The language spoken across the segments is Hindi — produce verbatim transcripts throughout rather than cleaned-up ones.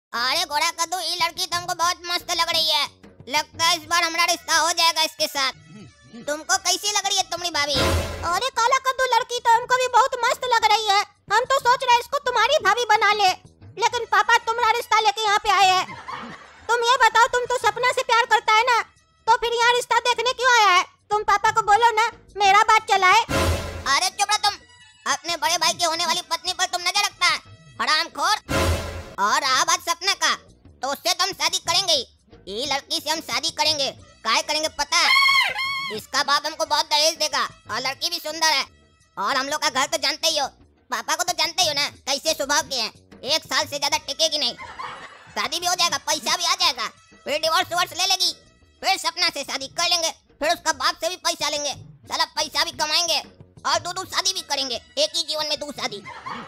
अरे घोड़ा कद्दू, ये लड़की तुमको बहुत मस्त लग रही है। लगता है इस बार हमारा रिश्ता हो जाएगा इसके साथ। तुमको कैसी लग रही है तुम्हारी भाभी? अरे काला कद्दू, लड़की तो हमको भी बहुत मस्त लग रही है। हम तो सोच रहे इसको तुम्हारी भाभी बना ले, लेकिन पापा तुम्हारा रिश्ता लेके यहाँ पे आए हैं। तुम ये बताओ, तुम तो सपना से प्यार करता है ना, तो फिर यहाँ रिश्ता देखने क्यों आया है? तुम पापा को बोलो ना मेरा बात चलाए। अरे चुप रहो तुम। अपने बड़े भाई की होने वाली पत्नी पर तुम नजर रखता है, हरामखोर। और रहा बात सपना का, तो उससे तो हम शादी करेंगे ही। ये लड़की से हम शादी करेंगे। काय करेंगे पता है? इसका बाप हमको बहुत दहेज देगा और लड़की भी सुंदर है। और हम लोग का घर तो जानते ही हो, पापा को तो जानते ही हो ना कैसे स्वभाव के हैं। एक साल से ज्यादा टिकेगी नहीं। शादी भी हो जाएगा, पैसा भी आ जाएगा, फिर डिवोर्स वोर्स ले लेगी, फिर सपना से शादी कर लेंगे, फिर उसका बाप से भी पैसा लेंगे। साला पैसा भी कमाएंगे और दो दो शादी भी करेंगे, एक ही जीवन में दो शादी।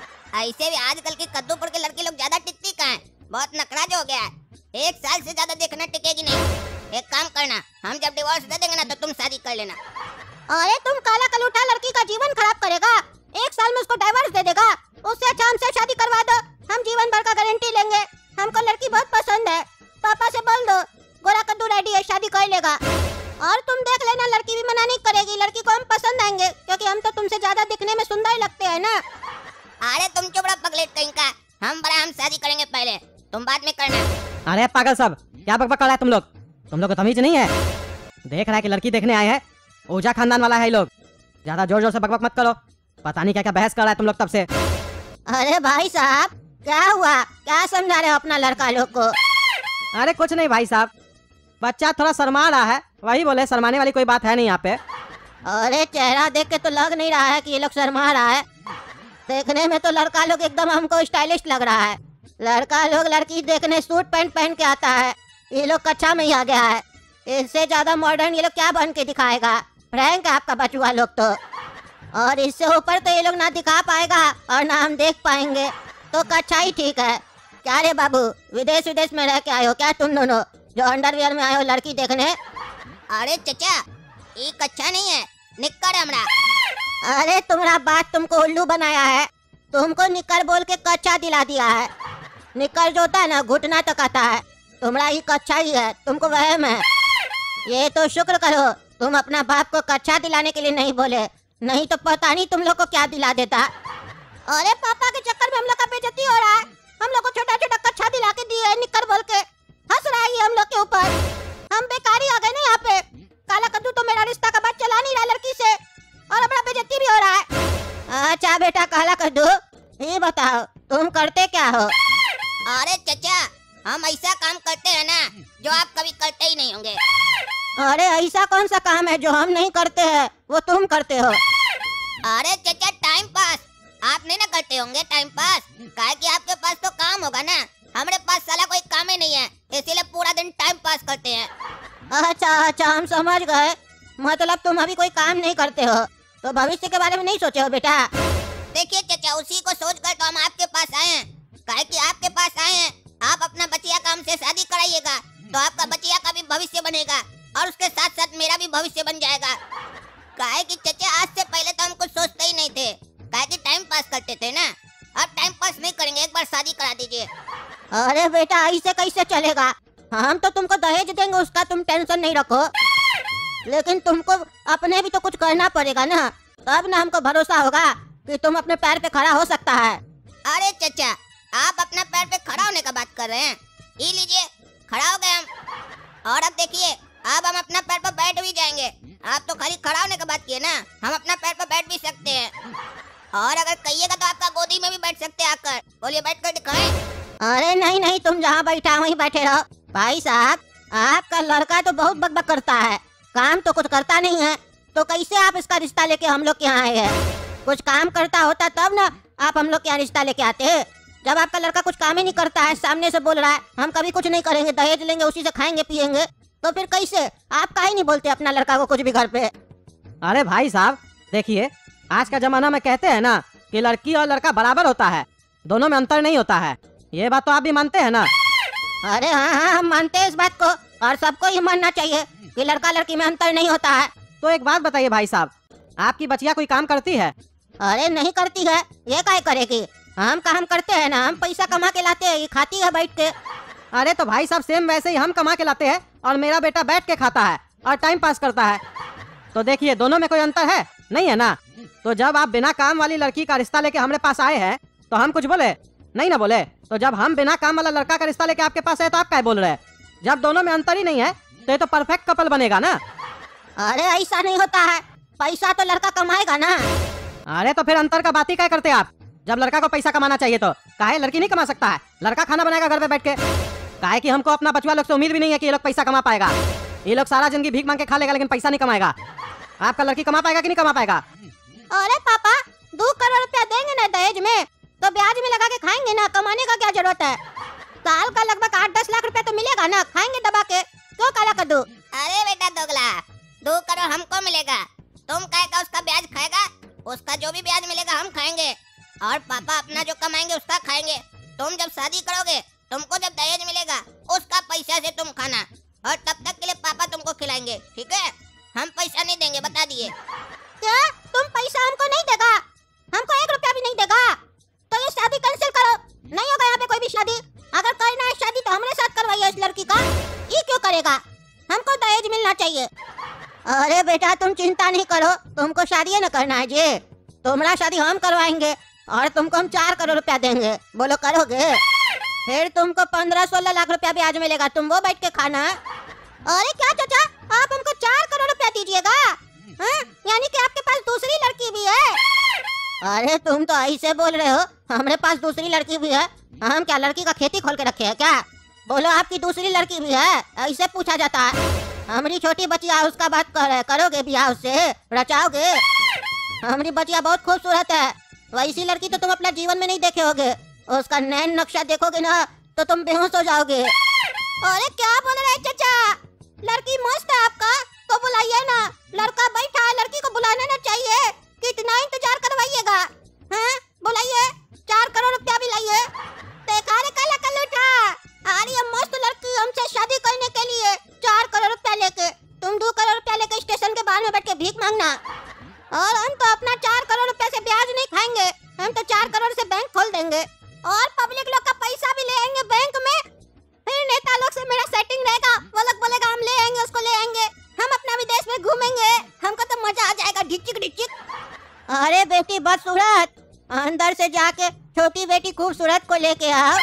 ऐसे भी आजकल के कद्दूपुर के लड़की लोग ज्यादा टिकती कहाँ है, बहुत नखरा जो हो गया है। एक साल से ज्यादा देखना टिकेगी नहीं। एक काम करना, हम जब डिवोर्स दे देंगे ना तो तुम शादी कर लेना। अरे तुम काला कलूठा, लड़की का जीवन खराब करेगा। एक साल में उसको डाइवोर्स दे देगा, उससे अच्छा हमसे शादी करवा दो। हम जीवन भर का गारंटी लेंगे। हमको लड़की बहुत पसंद है। पापा से बोल दो गोरा कद्दू रेडी है, शादी कर लेगा। और तुम देख लेना, लड़की भी मना नहीं करेगी। लड़की को हम पसंद आएंगे, क्योंकि हम तो तुमसे ज्यादा दिखने में सुंदर लगते हैं ना। अरे तुम चुप रहो पगलेट कहीं का। हम बड़ा हम शादी करेंगे पहले, तुम बाद में करना। अरे पागल सब, क्या बकबक कर रहा है तुम लोग? तुम लोग को तमीज नहीं है? देख रहा है कि लड़की देखने आए हैं, ओझा खानदान वाला है ये लोग। ज्यादा जोर जोर से बकबक मत करो। पता नहीं क्या क्या बहस कर रहा है तुम लोग तब से। अरे भाई साहब, क्या हुआ? क्या समझा रहे हो अपना लड़का लोग को? अरे कुछ नहीं भाई साहब, बच्चा थोड़ा शर्मा रहा है, वही बोले। शर्माने वाली कोई बात है नहीं यहाँ पे। अरे चेहरा देख के तो लग नहीं रहा है कि ये लोग शर्मा रहा है। देखने में तो लड़का लोग एकदम हमको स्टाइलिश लग रहा है। लड़का लोग लड़की देखने सूट पैंट पहन के आता है, ये लोग कच्चा में ही आ गया है। इससे ज्यादा मॉडर्न ये लोग क्या बन के दिखाएगा? फ्रैंक है आपका बचुआ लोग तो। और इससे ऊपर तो ये लोग ना दिखा पाएगा और ना हम देख पाएंगे, तो कच्चा ही ठीक है। क्या रे बाबू, विदेश विदेश में रह के आए हो क्या तुम दोनों, जो अंडरवियर में आए हो लड़की देखने? अरे चचा, ये कच्चा नहीं है, निक्कर है हमरा। अरे तुम्हारा बात तुमको उल्लू बनाया है। तुमको निक्कर बोल के कच्चा दिला दिया है। निक्कर जो होता है ना, घुटना तक आता है। तुम्हारा ही कच्चा ही है, तुमको वहम है। ये तो शुक्र करो तुम अपना बाप को कच्चा दिलाने के लिए नहीं बोले, नहीं तो पता नहीं तुम लोग को क्या दिला देता। अरे पापा के चक्कर में हम लोग का बेइज्जती हो रहा है। हम लोग को छोटा छोटा कच्चा दिला के दिए निक्कर बोल के, हंस रहा है ये हम लोग के ऊपर। हम बेकारी आ गए ना यहाँ पे। काला कद्दू तो मेरा रिश्ता का बात चला नहीं रहा लड़की से, और अपना बेइज्जती भी हो रहा है। अच्छा बेटा काला कद्दू, ये बताओ तुम करते क्या हो? अरे चचा, हम ऐसा काम करते हैं ना जो आप कभी करते ही नहीं होंगे। अरे ऐसा कौन सा काम है जो हम नहीं करते हैं, वो तुम करते हो? अरे चचा, टाइम पास आप नहीं ना करते होंगे। टाइम पास काहे कि आपके पास तो काम होगा ना, हमारे पास साला कोई काम ही नहीं है, इसीलिए पूरा दिन टाइम पास करते हैं। अच्छा अच्छा, हम समझ गए। मतलब तुम अभी कोई काम नहीं करते हो, तो भविष्य के बारे में नहीं सोचे हो बेटा? देखिए चचा, उसी को सोच कर तो हम आपके पास आए हैं। काहे कि आपके पास आए हैं, आप अपना बचिया का हमसे शादी कराइएगा, तो आपका बचिया का भी भविष्य बनेगा और उसके साथ साथ मेरा भी भविष्य बन जाएगा। काहे कि चचा, आज से पहले तो हम कुछ सोचते ही नहीं थे, काहे कि टाइम पास करते थे ना। अब टाइम पास नहीं करेंगे, एक बार शादी करा दीजिए। अरे बेटा ऐसे कैसे चलेगा? हम तो तुमको दहेज देंगे, उसका तुम टेंशन नहीं रखो, लेकिन तुमको अपने भी तो कुछ करना पड़ेगा ना, तब ना हमको भरोसा होगा कि तुम अपने पैर पे खड़ा हो सकता है। अरे चचा, आप अपना पैर पे खड़ा होने का बात कर रहे हैं, ये लीजिए खड़ा हो गए हम। और अब देखिए, अब हम अपना पैर पर बैठ भी जाएंगे। आप तो खाली खड़ा होने का बात किए ना, हम अपना पैर पर बैठ भी सकते हैं। और अगर कहिएगा तो आपका गोदी में भी बैठ सकते हैं आकर। बोलिए, बैठ कर दिखाएं। अरे नहीं नहीं, तुम जहाँ बैठा वहीं बैठे रहो। भाई साहब, आपका लड़का तो बहुत बकबक करता है, काम तो कुछ करता नहीं है, तो कैसे आप इसका रिश्ता लेके हम लोग के यहाँ आए हैं? कुछ काम करता होता तब ना आप हम लोग के यहाँ रिश्ता लेके आते हैं। जब आपका लड़का कुछ काम ही नहीं करता है, सामने से बोल रहा है हम कभी कुछ नहीं करेंगे, दहेज लेंगे, उसी से खाएंगे पियेंगे, तो फिर कैसे? आप काहे नहीं बोलते अपना लड़का को कुछ भी घर पे? अरे भाई साहब देखिए, आज का जमाना में कहते हैं ना कि लड़की और लड़का बराबर होता है, दोनों में अंतर नहीं होता है। ये बात तो आप भी मानते हैं ना? अरे हाँ हाँ, हम मानते हैं इस बात को, और सबको ही मानना चाहिए कि लड़का लड़की में अंतर नहीं होता है। तो एक बात बताइए भाई साहब, आपकी बचिया कोई काम करती है? अरे नहीं करती है, ये काय करेगी? हम काम करते हैं ना, हम पैसा कमा के लाते हैं, ये खाती है बैठ के। अरे तो भाई साहब सेम वैसे ही हम कमा के लाते हैं और मेरा बेटा बैठ के खाता है और टाइम पास करता है। तो देखिए दोनों में कोई अंतर है नहीं है ना। तो जब आप बिना काम वाली लड़की का रिश्ता लेके हमारे पास आए हैं तो हम कुछ बोले नहीं ना बोले। तो जब हम बिना काम वाला लड़का का रिश्ता लेके आपके पास आए तो आप क्या बोल रहे हैं? जब दोनों में अंतर ही नहीं है तो ये तो परफेक्ट कपल बनेगा ना। अरे ऐसा नहीं होता है, पैसा तो लड़का कमाएगा ना। अरे तो फिर अंतर का बात ही क्या करते आप? जब लड़का को पैसा कमाना चाहिए तो काहे लड़की नहीं कमा सकता है? लड़का खाना बनाएगा घर पे बैठ के। काहे कि हमको अपना बचवा लोग से उम्मीद भी नहीं है कि ये लोग पैसा कमा पाएगा। ये लोग सारा जिंदगी भीख मांग के खा लेगा लेकिन पैसा नहीं कमाएगा। आपका लड़की कमा पाएगा कि नहीं कमा पाएगा? अरे पापा दो करोड़ रुपया देंगे ना दहेज में तो ब्याज में लगा के खाएंगे ना, कमाने का क्या जरूरत है? साल का लगभग आठ दस लाख रुपया तो मिलेगा ना, खाएंगे दबा के। क्यों काला कद्दू? अरे बेटा दोगला, दो करोड़ हमको मिलेगा, तुम कहेगा उसका ब्याज खाएगा। उसका जो भी ब्याज मिलेगा हम खाएंगे और पापा अपना जो कमाएंगे उसका खाएंगे। तुम जब शादी करोगे तुमको जब दहेज मिलेगा उसका पैसा से तुम खाना और तब तक के लिए पापा तुमको खिलाएंगे, ठीक है? हम पैसा नहीं देंगे, बता दिए। क्या तुम पैसा हमको नहीं देगा? हमको एक रुपया भी नहीं देगा? तो ये शादी कैंसिल करो, नहीं होगा यहाँ पे कोई भी शादी। अगर करना है शादी तो हमारे साथ करवाइए इस लड़की का। ये क्यों करेगा? हमको दहेज मिलना चाहिए। अरे बेटा तुम चिंता नहीं करो, तुमको शादी न करना है जी, तुम्हारा शादी हम करवाएंगे और तुमको हम चार करोड़ रुपया देंगे। बोलो करोगे? फिर तुमको पंद्रह सोलह लाख रुपया ब्याज मिलेगा, तुम वो बैठ के खाना। अरे क्या चाचा, आप हमको चार करोड़ रुपया दीजिएगा? यानी कि आपके पास दूसरी लड़की भी है? अरे तुम तो ऐसे बोल रहे हो, हमारे पास दूसरी लड़की भी है। हम क्या लड़की का खेती खोल के रखे है क्या? बोलो आपकी दूसरी लड़की भी है, ऐसे पूछा जाता है। हमारी छोटी बच्चिया उसका बात कर रहे, करोगे ब्याह उससे, रचाओगे? हमारी बच्चिया बहुत खूबसूरत है, वैसी लड़की तो तुम अपना जीवन में नहीं देखे होगे। उसका नैन नक्शा देखोगे ना तो तुम बेहोश हो जाओगे। अरे क्या बोल रहे हैं चाचा, लड़की मस्त है आपका तो बुलाइए ना। लड़का बैठा है, लड़की को बुलाना ना चाहिए? कितना इंतजार करवाइएगा? हाँ बुलाइए, चार करोड़ रुपया भी लाइए। देखा रे काला कलूठा, आ रही है मस्त लड़की हमसे शादी करने के लिए चार करोड़ रुपया लेके। तुम दो करोड़ रुपया लेके स्टेशन के बाहर में बैठ के भीख मांगना। और हम तो अपना चार करोड़ रुपया से ब्याज नहीं खाएंगे, हम तो चार करोड़ से बैंक खोल देंगे और पब्लिक लोग का पैसा भी ले आएंगे बैंक में। फिर नेता लोग से मेरा सेटिंग रहेगा, वो लोग बोलेगा हम ले आएंगे, उसको ले आएंगे, हम अपना विदेश में घूमेंगे, हमको तो मजा आ जाएगा ढिचिक ढिचिक। अरे बेटी बदसूरत, अंदर से जाके छोटी बेटी खूबसूरत को लेके आओ।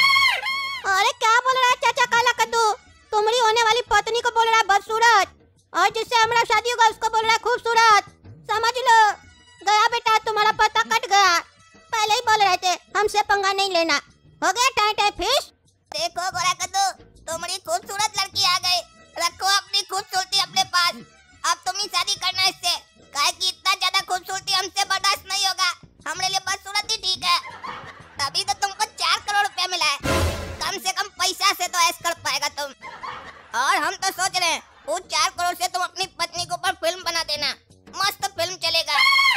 अरे क्या बोल रहा है चाचा काला कद्दू, तुम्हारी होने वाली पत्नी को बोल रहा है बदसूरत और जिससे हमारा शादी होगा उसको बोल रहा है खूबसूरत। समझ लो, गया बेटा तुम्हारा पता कट गया। पहले ही बोल रहे थे हमसे पंगा नहीं लेना। हो गया टाइम टाइम फिश। देखो गोरा कद्दू, तुम्हारी खूबसूरत लड़की आ गई, रखो अपनी खूबसूरती अपने पास। अब तुम ही शादी करना इससे, काहे कि इतना ज्यादा खूबसूरती हमसे बर्दाश्त नहीं होगा। हमारे लिए बदसूरत ही ठीक है, तभी तो तुमको चार करोड़ रुपया मिला है। कम से कम पैसा से तो ऐश कर पाएगा तुम। और हम तो सोच रहे हैं उस चार करोड़ से तुम अपनी पत्नी के ऊपर फिल्म बना देना, मस्त फिल्म चलेगा,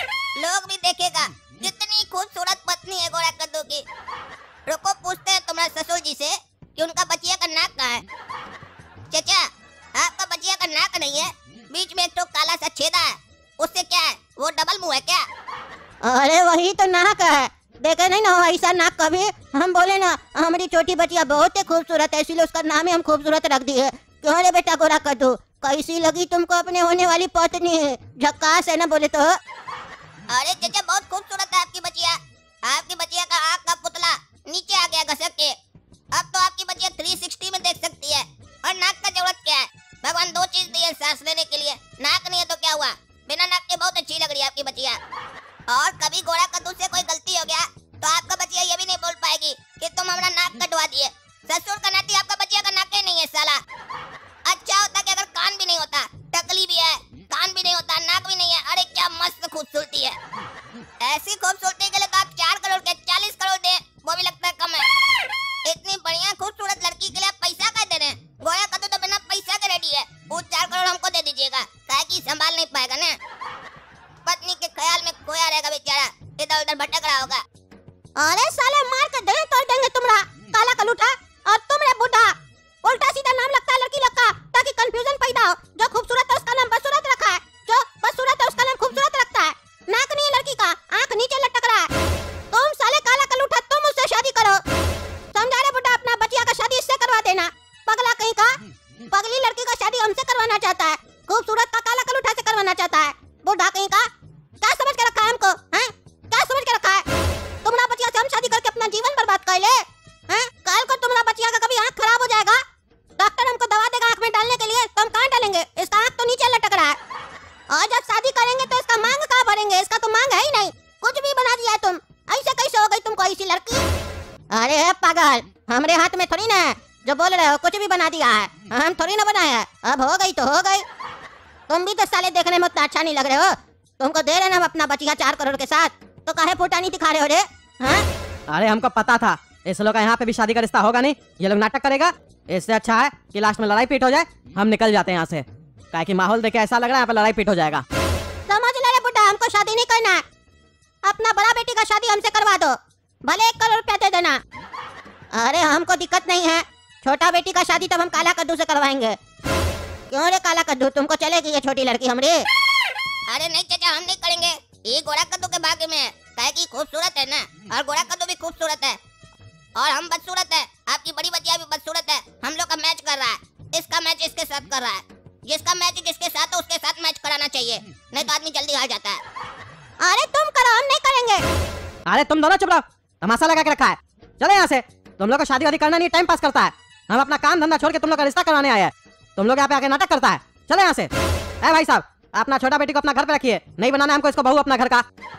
लोग भी देखेगा कितनी खूबसूरत पत्नी है गोरा कद्दू की। रुको पूछते हैं तुम्हारे ससुर जी से कि उनका बचिया का नाक कहाँ है। चाचा आपका बचिया का नाक नहीं है, बीच में एक तो काला सा छेदा है, उससे क्या है, वो डबल मुंह है क्या? अरे वही तो नाक है, देखे नहीं ना ऐसा नाक कभी। हम बोले ना हमारी छोटी बच्चिया बहुत ही खूबसूरत है, इसीलिए उसका नाम ही हम खूबसूरत रख दिए। क्यों रे बेटा गोरा कद्दू, कैसी लगी तुमको अपने होने वाली पत्नी? झक्कास है ना बोले तो। अरे चाचा बहुत खूबसूरत है आपकी बच्चिया। आपकी बच्चिया का आँख का पुतला नीचे आ गया घसक के। अब तो आपकी बच्चिया तीन सौ साठ में देख सकती है। और नाक का जरूरत क्या है, भगवान दो चीज दी है सांस लेने के लिए, नाक नहीं है तो क्या हुआ, बिना नाक के बहुत अच्छी लग रही है आपकी बच्चिया। और कभी गोरा कद्दू से कोई गलती हो गया तो आपका बच्चिया ये भी नहीं बोल पाएगी कि तुम हमारा नाक कटवा दिए। ससुर का नाती आपका बच्चिया का नाक ही नहीं है साला। अच्छा होता कि अगर कान भी नहीं होता, टकली भी है, कान भी नहीं होता, नाक भी नहीं है। अरे क्या मस्त खूबसूरती है। ऐसी खूबसूरती के लिए तो आप चार करोड़ के चालीस करोड़ दे, वो भी लगता है कम है। इतनी बढ़िया खूबसूरत लड़की के लिए आप पैसा क्या दे रहे हैं? गोरा कद्दू तो बिना पैसा के रेडी है। वो चार करोड़ हमको दे दीजिएगा, काहे कि संभाल नहीं पाएगा ना, पत्नी के ख्याल में खोया रहेगा बेचारा, इधर उधर भटक रहा होगा। अरे साले मार के दे तोड़ देंगे तुम्हारा काला कलूठा। और तुम रे बुढ़ा, उल्टा सीधा नाम लगता है लड़की लोग का ताकि कंफ्यूजन पैदा हो। जो खूबसूरत है उसका नाम बदसूरत रखा है, जो बदसूरत है उसका नाम खूबसूरत रखता है। नाक नहीं है लड़की का, आंख नीचे लटक रहा है। तुम साले काला कलूठा, तुम उससे शादी करो। समझा रे बुढ़ा, अपना बच्चिया का शादी इससे करवा देना। चाहता है, खूबसूरत का काला कलूठा से करवाना चाहता है। बूढ़ा कहीं का क्या समझ के रखा है हमको, हैं? क्या समझ के रखा है? तुम्हारा बचिया से हम शादी करके अपना जीवन बर्बाद कर ले, हैं? कल को तुम्हारा बचिया का कभी आँख खराब हो जाएगा, डॉक्टर हमको दवा देगा आँख में डालने के लिए, तो हम कहाँ डालेंगे? इसका आँख तो नीचे लटक रहा है। और जब शादी करेंगे तो इसका मांग कहाँ भरेंगे? इसका तो मांग है ही नहीं, कुछ भी बना दिया है तुम। ऐसे कैसे हो गई तुमको ऐसी लड़की? अरे पागल, हमरे हाथ में थोड़ी ना है जो बोल रहे हो, कुछ भी बना दिया है, हम थोड़ी ना बनाए हैं। अब हो गई तो हो गई। तुम भी तो साले देखने में उतना अच्छा नहीं लग रहे हो। तुमको दे रहे ना हम अपना बचिया चार करोड़ के साथ, तो काहे फुटानी दिखा रहे हो रे? हाँ? अरे हमको पता था इस लोग का यहाँ पे भी शादी का रिश्ता होगा नहीं, ये लोग नाटक करेगा। इससे अच्छा है कि लास्ट में लड़ाई पीट हो जाए, हम निकल जाते हैं यहाँ से। काहे कि माहौल देखे ऐसा लग रहा है यहाँ पे लड़ाई पीट हो जाएगा। समझ ले रे बुड्ढा, हमको शादी नहीं करना है। अपना बड़ा बेटी का शादी हमसे करवा दो, भले एक करोड़ रुपया दे देना। अरे हमको दिक्कत नहीं है, छोटा बेटी का शादी तब हम काला कद्दू से करवाएंगे। क्यों रे काला कद्दू, तुमको चलेगी ये छोटी लड़की हमरी? अरे नहीं चाचा, हम नहीं करेंगे। ये गोरा कद्दू के भाग्य में है, काहे कि खूबसूरत है ना, और गोरा कद्दू भी खूबसूरत है, और हम बदसूरत है। आपकी बड़ी बचिया भी बदसूरत है। हम लोग का मैच कर रहा है, इसका मैच इसके साथ कर रहा है। जिसका मैच जिसके साथ हो उसके साथ मैच कराना चाहिए, नहीं तो आदमी जल्दी हार जाता है। अरे तुम करो, हम नहीं करेंगे। अरे तुम दोनों चुप रहो, तमाशा लगा के रखा है। चले यहाँ से, तुम लोग को शादी वादी करना नहीं, टाइम पास करता है। हम अपना काम धंधा छोड़ के तुम लोग का रिश्ता करवाने आए हैं, तुम लोग यहाँ पे आके नाटक करता है। चले यहाँ से। ए भाई साहब, अपना छोटा बेटी को अपना घर पे रखिए, नहीं बनाना हमको इसको बहू अपना घर का।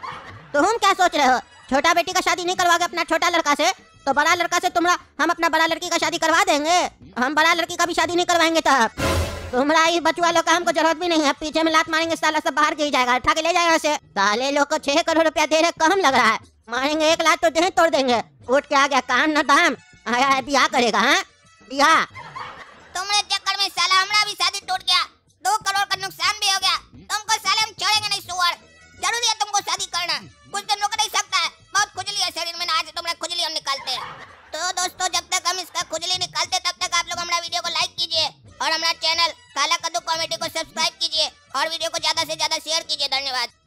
तुम क्या सोच रहे हो? छोटा बेटी का शादी नहीं करवाओगे अपना छोटा लड़का से, तो बड़ा लड़का से तुम्हारा हम अपना बड़ा लड़की का शादी करवा देंगे। हम बड़ा लड़की का भी शादी नहीं करवाएंगे तब। तुम्हारा ये बचवा लोग का हमको जरूरत भी नहीं है, पीछे में लात मारेंगे साला सब बाहर गिर जाएगा, उठा के ले जाएगा उसे। साले लोग को छह करोड़ रुपया दे रहे, कम लग रहा है। मारेंगे एक लात तो देह तोड़ देंगे। उठ के आ गया काम न दाम, आया है ब्याह करेगा। हाँ ब्याह? तुम्हारे चक्कर में साला हमारा भी शादी टूट गया, दो करोड़ का नुकसान भी हो गया। तुमको साले हम छोड़ेंगे नहीं सुअर। जरूरी है तुमको शादी करना, कुछ दिन रुक नहीं सकता है। बहुत खुजली है शरीर में, आज तुम्हारा खुजली हम निकालते हैं। तो दोस्तों, जब तक हम इसका खुजली निकालते तब तक आप लोग हमारा वीडियो को लाइक कीजिए और हमारा चैनल काला कद्दू कॉमेडी को सब्सक्राइब कीजिए और वीडियो को ज्यादा से ज्यादा शेयर कीजिए। धन्यवाद।